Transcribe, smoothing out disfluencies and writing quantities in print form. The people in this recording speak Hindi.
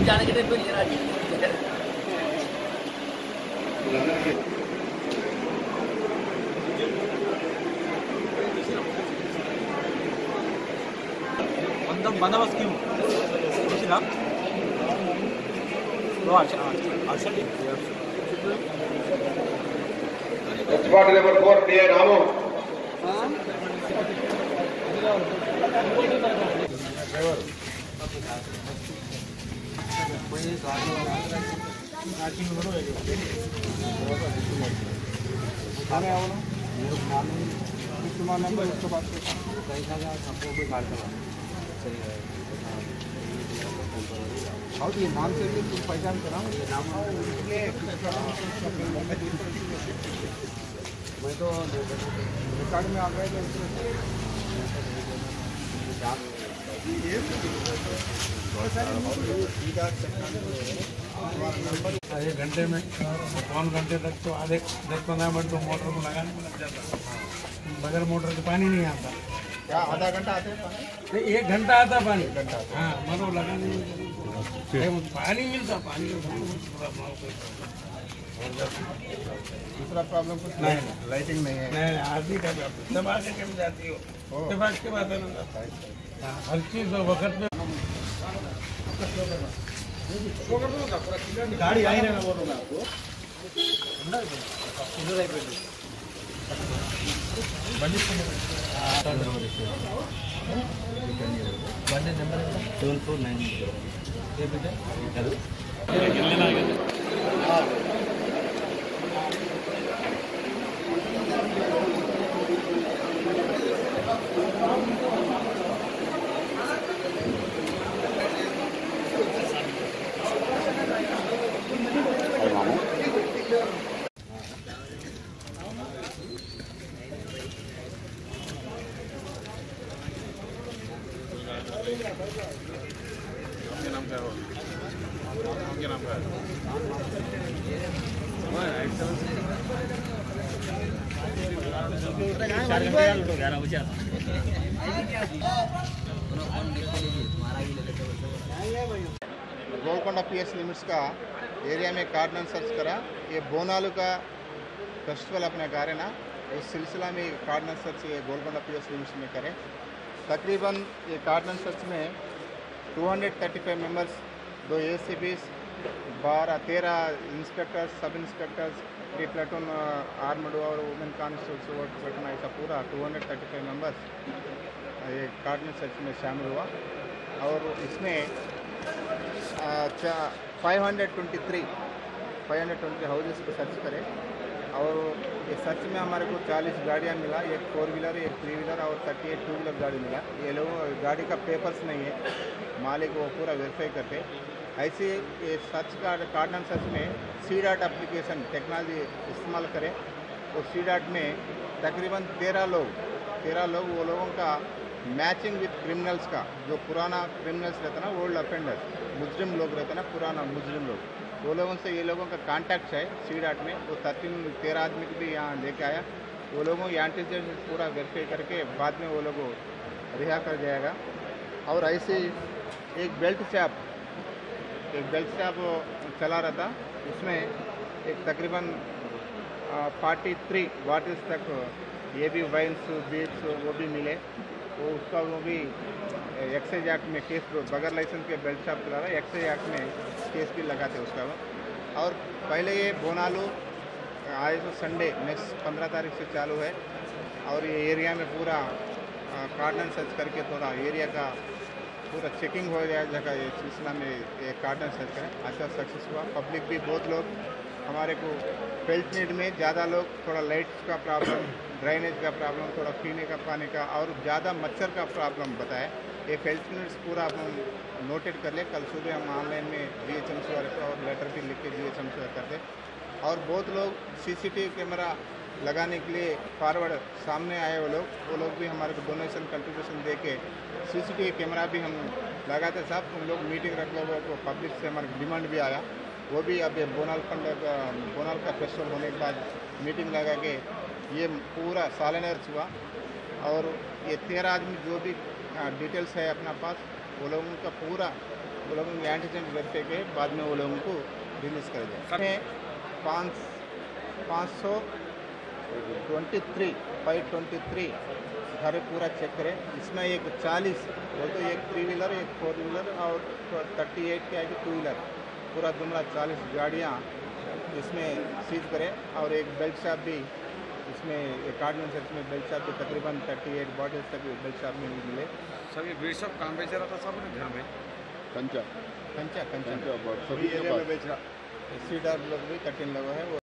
जाने के टाइम पे नहीं रहा। बंदोबस्त क्यों చూసినా Spot number 4, clear, Ramu. और ये नाम से भी कुछ पहचान करा ये नाम मैं तो रिकॉर्ड में आ गए थे एक घंटे में पौन घंटे तक तो आधे 10-15 मिनट तो मोटर को लगाने में लग जाता है। बगैर मोटर के पानी नहीं आता। क्या आधा घंटा आते हैं नहीं, 1 घंटा आता पानी। हाँ मतलब लगाने में पानी मिलता पानी दूसरा प्रॉब्लम कुछ नहीं लाइटिंग नहीं है नहीं आदमी का दबा के कम जाती हो दबा के बाद हर चीज़ वक्त में गाड़ी आई ना बोल रहा आपको బండి నెంబర్ 7490 ఏ బిడ్డ गोलकोंडा पीएस लिमिट्स का एरिया में कार्डन सर्च करा। ये बोनालू का फेस्टिवल अपने गा रहे ना, उस सिलसिला में कार्डन सर्च ये गोलकोंडा पीएस लिमिट्स में करें। तकरीबन ये कार्डन सर्च में 235 members, 2 ACPs, 13 inspectors, sub inspectors, 3 platoon armed और वुमेन कॉन्स्टेबल्स वर्क प्लेटून, ऐसा पूरा 235 मेंबर्स ये कार्डन सर्च में शामिल हुआ। और इसमें 523 हाउसेस को सर्च करें। और ये सर्च में हमारे को 40 गाड़ियाँ मिला, एक 4 व्हीलर, एक 3 व्हीलर और 38 2 व्हीलर गाड़ी मिला। ये लोग गाड़ी का पेपर्स नहीं है, मालिक वो पूरा वेरीफाई करते। ऐसे ये सर्च कार्डन सर्च में C.DOT एप्लीकेशन टेक्नोलॉजी इस्तेमाल करें। और C.DOT में तकरीबन 13 लोग वो लोगों का मैचिंग विद क्रिमिनल्स का, जो पुराना क्रिमिनल्स रहता ना, ओल्ड अफेंडर्स, मुजरिम लोग रहते ना, पुराना मुजरिम लोग, वो लोगों से ये लोगों का कांटेक्ट है C.DOT में। वो 13 आदमी को भी यहाँ लेके आया। वो लोगों एंटीजेंट पूरा वेरीफाई करके बाद में वो लोगों रिहा कर जाएगा। और ऐसे एक बेल्ट शॉप चला रहा था, उसमें एक तकरीबन 43 बॉटल्स तक ये भी वाइन्स बीट्स वो भी मिले। वो उसका वो भी एक्साइज एक्ट में केस, बगैर लाइसेंस के बेल्ट शॉप चला रहा है, एक्साइज एक्ट में केस भी लगाते उसका वो। और पहले ये बोनालू आज तो संडे नेक्स्ट 15 तारीख से चालू है। और ये एरिया में पूरा कार्डन सर्च करके थोड़ा एरिया का पूरा चेकिंग हो जाए जगह, ये सिलसिला में ये कार्डन सर्च करें। अच्छा सक्सेस हुआ। पब्लिक भी बहुत लोग हमारे को फेल्ट नीड में ज़्यादा लोग, थोड़ा लाइट्स का प्रॉब्लम, ड्रेनेज का प्रॉब्लम, थोड़ा पीने का पानी का और ज़्यादा मच्छर का प्रॉब्लम बताए। ये फेल्ट नीड्स पूरा हम नोटेड कर ले। कल सुबह हम ऑनलाइन में GHMC वाले को और लेटर भी लिख के GHMC करते। और बहुत लोग CCTV कैमरा लगाने के लिए फॉरवर्ड सामने आए। वो लोग भी हमारे को डोनेशन कंट्रीब्यूशन दे के CCTV कैमरा भी हम लगाते। साहब तुम लोग मीटिंग रख लो, वो पब्लिक से हमारे डिमांड भी आया। वो भी अब बोनाल का फेस्टिवल होने के बाद मीटिंग लगा के ये पूरा सालनर्स हुआ। और ये 13 आदमी जो भी डिटेल्स है अपना पास, वो लोगों का पूरा वो लोग एंटीजन वेरीफाई के बाद में वो लोगों को रिलीज कर दिया। इसमें 523 घर पूरा चेक करें। इसमें एक 40 वो तो एक 3 व्हीलर, एक 4 व्हीलर और 38 के आगे 2 व्हीलर, पूरा जुमला 40 गाड़ियाँ इसमें सीज करें। और एक बेल्ट शॉप भी इसमें एक ऑर्डिनेंस सर्च में बेल्ट शॉप भी तकरीबन 38 बॉटल्स तक बेल्ट शॉप में भी मिले। सभी बीट शॉप कहाँ बेच रहा था? सब घर में कंचा सभी एरिया में बेच रहा। सीडर लोग भी 13 लोग हैं।